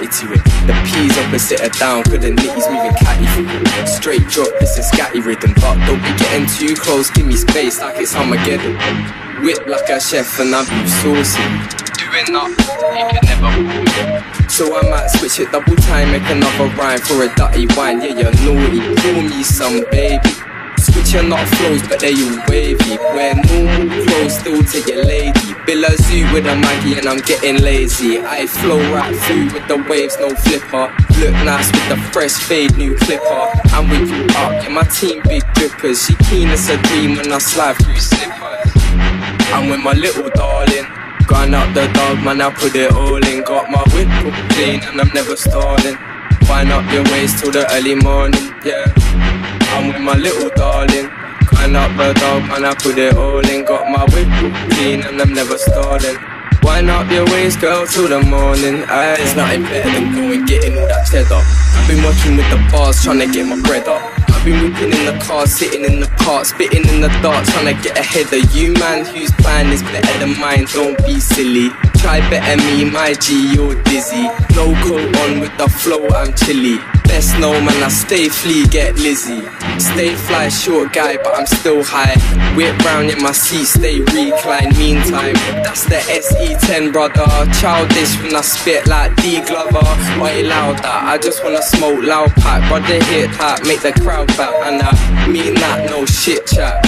to it. The P's opposite her down, cause the nitty's moving catty through it. Straight drop, this is scatty rhythm, but don't be getting too close, give me space like it's Armageddon. Whip like a chef and I'm beef saucy. Doing up, you can never hold it. So I might switch it double time, make another rhyme for a dirty wine. Yeah, you're naughty, call me some baby. Switch your not flows, but they all wavy. Wear normal clothes, still to your lady. Bill a zoo with a Maggie and I'm getting lazy. I flow right through with the waves, no flipper. Look nice with the fresh fade, new clipper. And we grew up, yeah, my team big drippers. She keen as a dream when I slide through slippers. I'm with my little darling, going up the dog, man, I put it all in. Got my whip clean and I'm never stalling. Wind up your waist till the early morning, yeah. I'm with my little darling, going up the dog, man, I put it all in. Got my whip clean and I'm never stalling. Wind up your waist, girl, till the morning. Aye. There's nothing better than going getting all that cheddar. I've been working with the bars, trying to get my bread up. I've been whipping in the car, sitting in the park, spitting in the dark, trying to get ahead of you, man. Whose plan is better than mine? Don't be silly. Try better me, my G, you're dizzy. No coat on with the flow, I'm chilly. Best know, man, I stay flea, get Lizzie. Stay fly, short guy, but I'm still high. Whip round in my seat, stay recline. Meantime, that's the SE10, brother. Childish when I spit like D Glover. Way louder, I just wanna smoke loud pack. Brother hit that, make the crowd clap. And I mean that, no shit chat.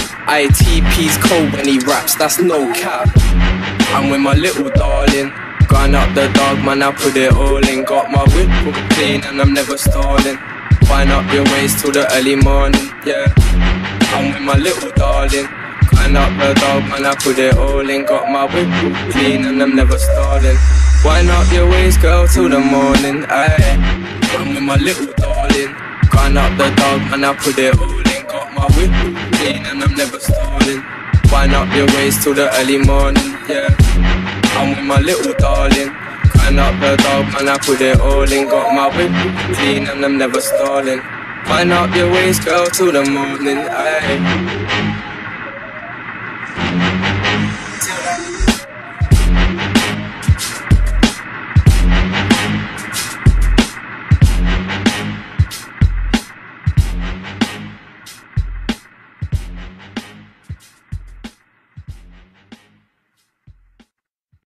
ITP's cold when he raps, that's no cap. I'm with my little darling, going up the dog, man, I put it all in. Got my whip clean and I'm never stalling. Wind up your waist till the early morning, yeah. I'm with my little darling, going up the dog, man, I put it all in. Got my whip clean and I'm never stalling. Wind up your waist, girl, till the morning, aye. I'm with my little darling, going up the dog, man, I put it all in. Got my whip clean and I'm never stalling. Wind up your waist till the early morning, yeah. I'm with my little darling, going up the dog, man, I put it all in. Got my whip clean and I'm never stalling. Wind up your waist, girl, till the morning, aye.